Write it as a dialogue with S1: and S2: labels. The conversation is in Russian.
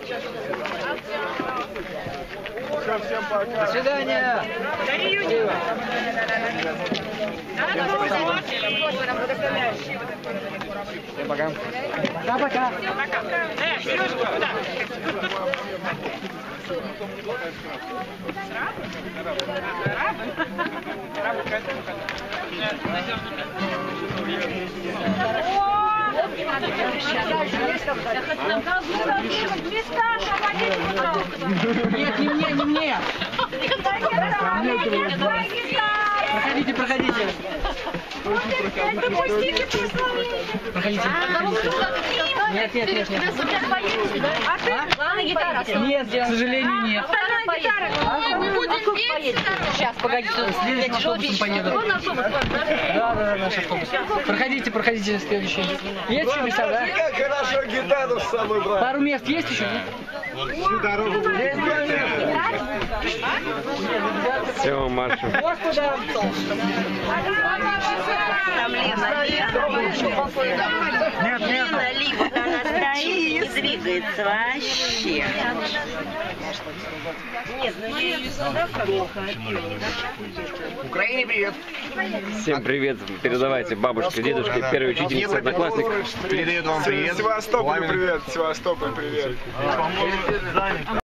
S1: Всем пока.
S2: До свидания. Всем пока. Пока-пока.
S3: Сережка, куда?
S2: Нет, не мне, не мне. Проходите, проходите. Проходите. Нет, нет, нет, нет.
S4: А ты? Главная гитара.
S2: Нет, к сожалению, нет.
S4: Мы будем петь. Сейчас, погодите.
S2: Следующим автобусом поеду. Да, наш автобус. Проходите, проходите, следующий. Есть еще места, да?
S1: Как хорошо гитару с собой брать.
S2: Пару мест есть еще, нет?
S1: Всю дорогу.
S5: Все, маршем.
S2: Господа!
S4: Нет, нет. Либо она стоит, не двигается вообще. Нет, ну я ее сюда плохо.
S1: Украине привет.
S5: Всем привет. Передавайте бабушке, дедушке, первой учительнице, одноклассник.
S1: Передает вам привет. Севастополь привет. Севастополь привет.